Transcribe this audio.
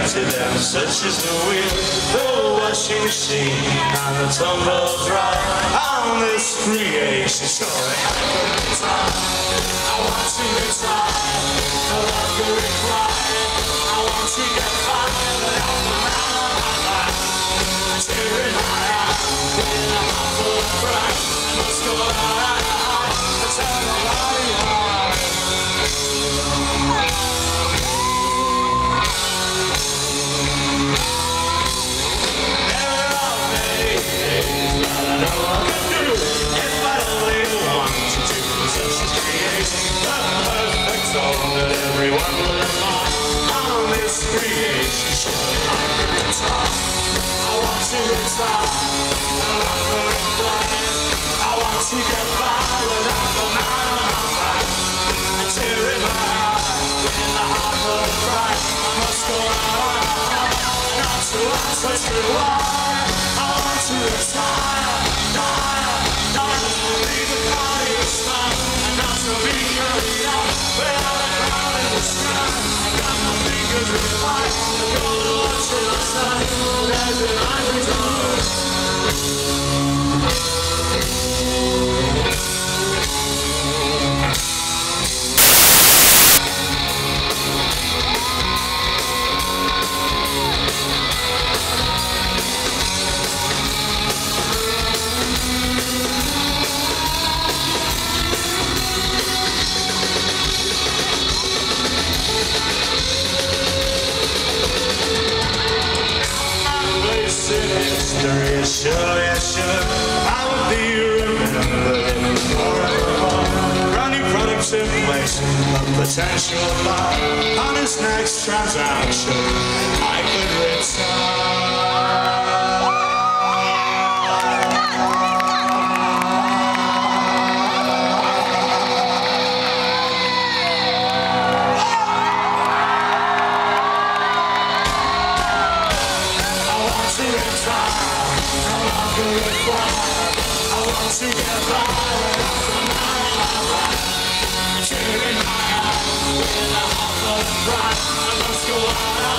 to them, such as the wheel, the washing machine, and the tumble dry. On this creation story, I want to retire, no longer required. I want to get fired off the mountain of my life. Tear in my eye, in a heart full of pride. I must go high, I tell nobody why. That everyone will find on this creation show. I want to retire, no longer inclined. I want to get by without the man on my back. A tear in my eye, in the heart full of pride. I must go on, not to ask, but to why. I want to retire, not to leave the party of smile, and not to be carried out without a crown in the sky. I got my fingers refined, I go to watch it outside, there's an ivory door. Sure, yeah, sure, I will be remembered forevermore. Brand new products in place, a potential buy. On his next transaction, I could retire. I want to retire. I want to get by without the man on my back. Tear in my eye, in a heart full of pride. I must go on.